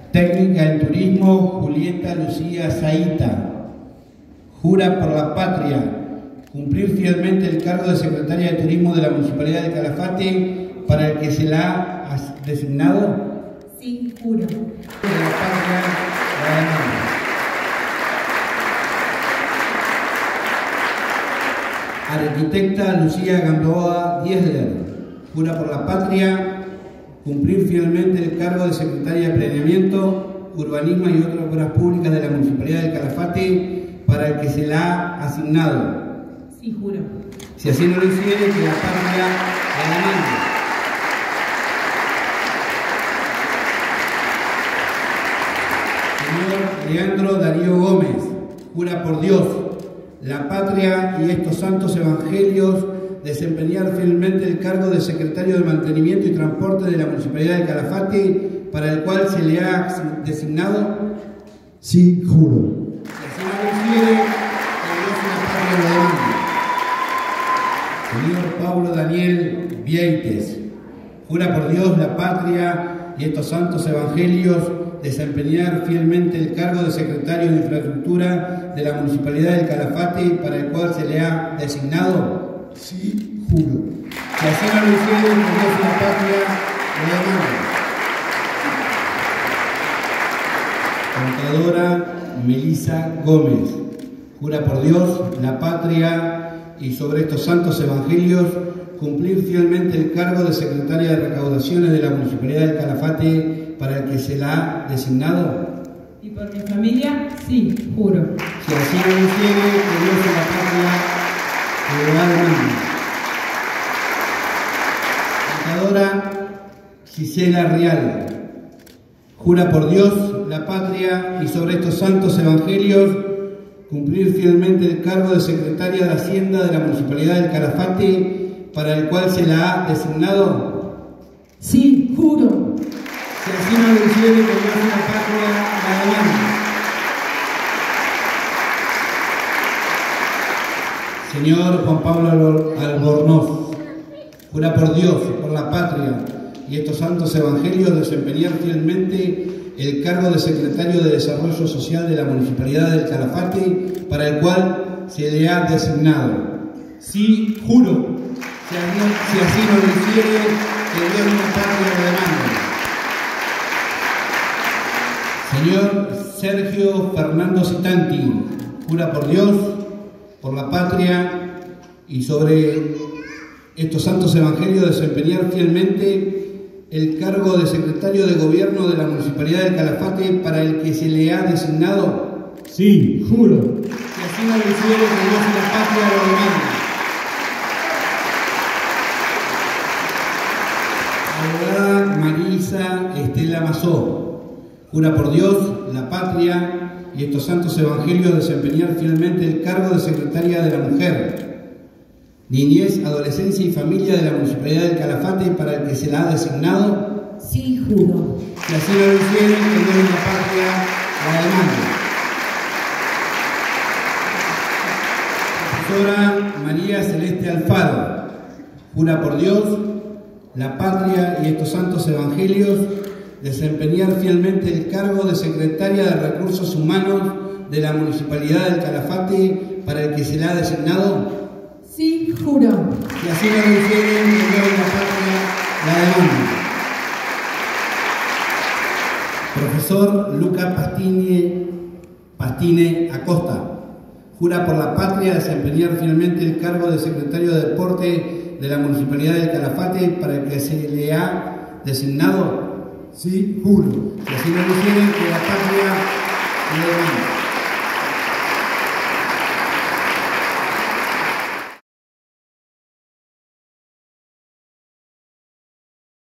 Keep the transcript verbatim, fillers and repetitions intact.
Técnica en turismo, Julieta Lucía Zaita. Jura por la patria cumplir fielmente el cargo de secretaria de turismo de la Municipalidad de Calafate para el que se la ha designado. Sí, juro. De la patria, la demanda. Arquitecta Lucía Gamboa Diesler. Jura por la patria cumplir fielmente el cargo de secretaria de Planeamiento, Urbanismo y otras obras públicas de la Municipalidad de Calafate para el que se la ha asignado. Sí, juro. Si así no lo hiciere, que la patria la demande. Señor Leandro Darío Gómez, jura por Dios, la patria y estos santos evangelios desempeñar fielmente el cargo de secretario de Mantenimiento y Transporte de la Municipalidad de Calafate para el cual se le ha designado. Sí, juro. Si así no lo hiciere, que Dios y la patria lo demande. Señor Pablo Daniel Vieites, jura por Dios, la patria y estos santos evangelios desempeñar fielmente el cargo de secretario de Infraestructura de la Municipalidad del Calafate para el cual se le ha designado. Sí, juro. Si así no lo hiciere, que Dios y la patria lo demande. Contadora Melisa Gómez, jura por Dios, la patria y sobre estos santos evangelios cumplir fielmente el cargo de secretaria de Recaudaciones de la Municipalidad del Calafate para el que se la ha designado. Y por mi familia, sí, juro. Si así no lo hiciere, que Dios y la patria lo demande. Contadora Gisela Real, jura por Dios, la patria y sobre estos santos evangelios cumplir fielmente el cargo de secretaria de Hacienda de la Municipalidad del Calafate para el cual se la ha designado. Sí, juro. Si así no lo hiciere, que Dios y la patria la demande. Señor Juan Pablo Albornoz, jura por Dios, por la patria y estos santos evangelios desempeñar fielmente el cargo de secretario de Desarrollo Social de la Municipalidad del Calafate para el cual se le ha designado. Sí, juro. Si así, si así no lo hiciere, que Dios y la patria lo demande. Señor Sergio Fernando Citanti, jura por Dios, por la patria y sobre estos santos evangelios desempeñar fielmente el cargo de secretario de Gobierno de la Municipalidad del Calafate para el que se le ha designado. Sí, juro. Si así no lo hiciere, que Dios y la patria lo demande. Abogada Marisa Estela Mazó, jura por Dios, la patria y estos santos evangelios desempeñar fielmente el cargo de secretaria de la Mujer, Niñez, Adolescencia y Familia de la Municipalidad del Calafate para el que se la ha designado. Sí, juro. Si así no lo hiciere, que Dios y la patria la demande. Profesora María Celeste Alfaro, jura por Dios, la patria y estos santos evangelios desempeñar fielmente el cargo de secretaria de Recursos Humanos de la Municipalidad del Calafate para el que se la ha designado. Sí, juro. Si así no lo hiciere, que Dios y la patria la demande. Profesor Luca Pastine, Pastine Acosta, jura por la patria desempeñar fielmente el cargo de secretario de Deporte de la Municipalidad del Calafate para el que se le ha designado. Sí, juro. Si así no lo hiciere, que la patria le demande.